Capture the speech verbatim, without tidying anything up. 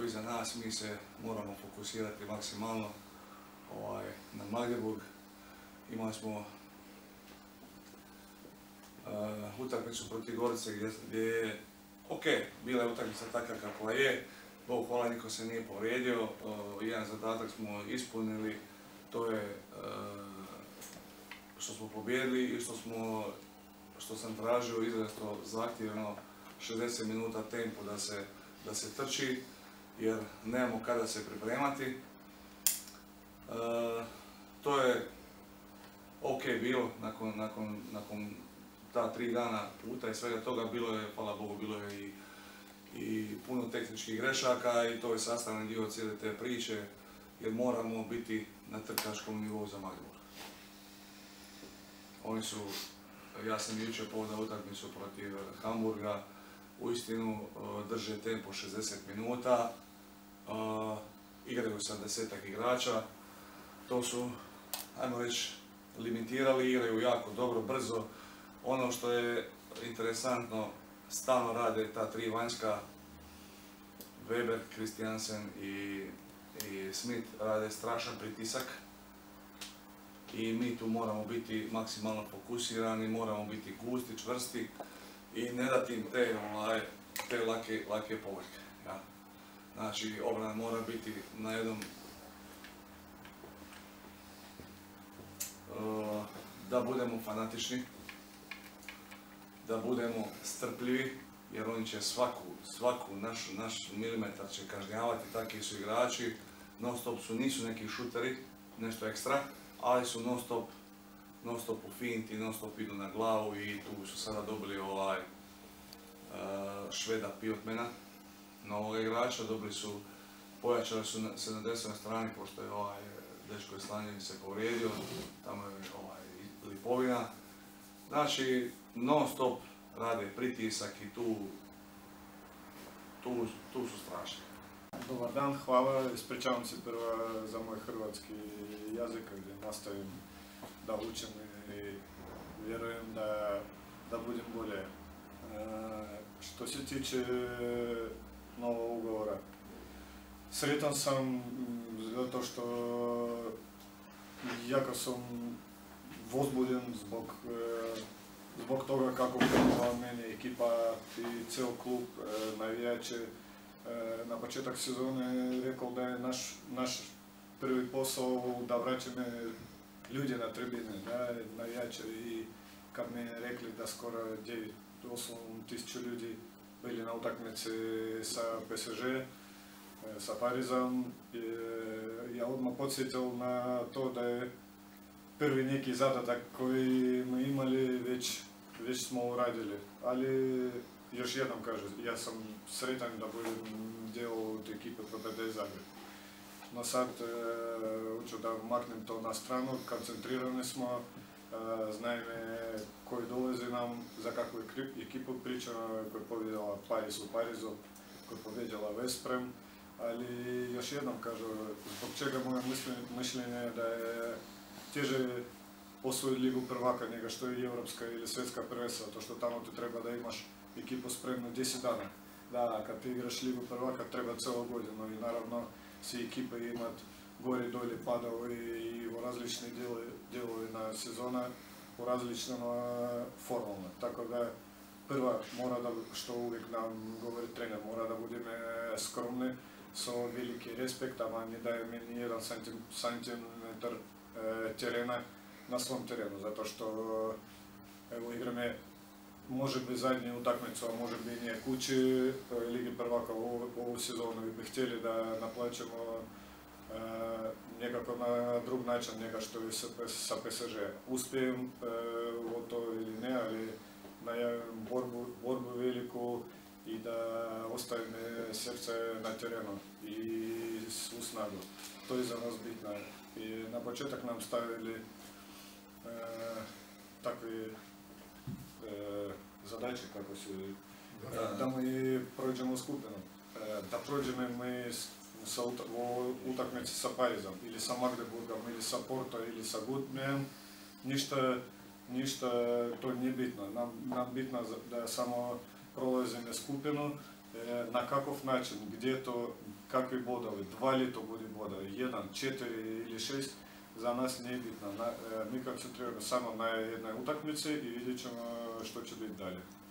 iza nas, mi se moramo fokusirati maksimalno ovaj, na Magdeburg. Imali smo uh, utakmicu protiv Gorice gdje, gdje je, ok, bila je utakmica takva kakva je, Bog hvala, niko se nije povrijedio, uh, jedan zadatak smo ispunili, to je uh, što smo pobjedili i što, smo, što sam tražio izrazito zahtjevno šezdeset minuta tempo da se, da se trči, jer nemamo kada se pripremati. Uh, to je ok bilo, nakon, nakon, nakon ta tri dana puta i svega toga, bilo je, hvala Bogu, bilo je i, i puno tehničkih grešaka i to je sastavni dio cijele te priče, jer moramo biti na trkačkom nivou za Magdeburg. Oni su, ja sam jučer pogledao utakmicu protiv Hamburga, uistinu drže tempo šezdeset minuta, igraju sa desetak igrača, to su, ajmo reći, limitirali, igraju jako dobro, brzo. Ono što je interesantno, stalno rade ta tri vanjska, Weber, Christiansen i, i Smith rade strašan pritisak i mi tu moramo biti maksimalno fokusirani, moramo biti gusti, čvrsti i ne dati im te, te lake, lake povrke. Ja. Znači, obrana mora biti na jednom uh, da budemo fanatični, da budemo strpljivi, jer oni će svaku, svaku naš, naš milimetar će kažnjavati, takvi su igrači, non stop su, nisu neki šuteri, nešto ekstra, ali su non stop, non stop u finti, non stop idu na glavu i tu su sada dobili ovaj uh, Šveda Piotmana, novog igrača, dobili su, pojačali su se na desnoj strani, pošto je ovaj dečko iz Slanjeni se povrijedio, tamo je ovaj Lipovina. Znači, non stop rade pritisak i tu, tu, tu su strašni. Dobar dan, hvala. Ispričavam se prvo za moj hrvatski jezik gdje nastavim da učim i vjerujem da, da budem bolje. E, što se tiče novog ugovora, sretan sam zato što jako sam возбуден zbog, zbog toga kako krenula meni ekipa i ceo klub, navijači. Na početak sezone rekao da je naš, naš prvi posao da vraćamo ljudi na tribine, da, navijače, i kad mi rekli da skoro devet do osam tisuća ljudi bili na utakmici sa P S G, sa Parizom, ja odmah podsjetio na to da je prvi neki zadatak koji smo imali već, već smo uradili, ali još jednom kažem, ja sam sretan da budem dio te ekipe P B D Zagreb. No sad, hoću da maknem to na stranu, koncentrirani smo, znajme koji dolazi nam, za kakvu ekipu priča, koja je pobjedila Pariz u Parizu, koja je pobjedila Vesprem, ali još jednom kažem, zbog čega moje mišljenje da je teže osvojiti Ligu prvaka nego što je Europska ili Svjetska prvenstva, to što tamo ti treba da imaš ekipu spremnu deset dana. Da, kad ti igraš Ligu prvaka treba celo godinu i naravno svi ekipe imati gori, dolje, padovi i u različni dijelovi na sezona, u različnom formama. Tako da prva mora da, što uvijek nam govori trener, mora da budemo skromni, sa veliki respekt, a ne daje meni jedan centimetar terena na svom terenu, zato što evo igrame može bi zadnju utakmicu, a može bi nije kući Ligi prvaka ovu, ovu sezonu i bi htjeli da naplaćamo e, nekako na drug način nego što je sa P S G. Uspijem e, u to ili ne, ali najavim borbu, borbu veliku i da ostavim srce na terenu i svu snagu. To je za nas bitno. I na početak nam stavili e, takvi e, zadaće kako se da, da mi prođemo skupinu. E, da prođemo mi sa ut, u utakmici sa Parizom ili sa Magdeburgom ili sa Porto ili sa Gutmann, ništa, ništa to nije bitno. Nam, nam bitno da samo prolazimo skupinu, e, na kakav način, gdje to kakvi bodovi, dva li to bude bodovi, jedan, četiri ili šest, za nas nije bitno. Na, mi koncentriramo samo na jednoj utakmici i vidjet ćemo što će biti dalje.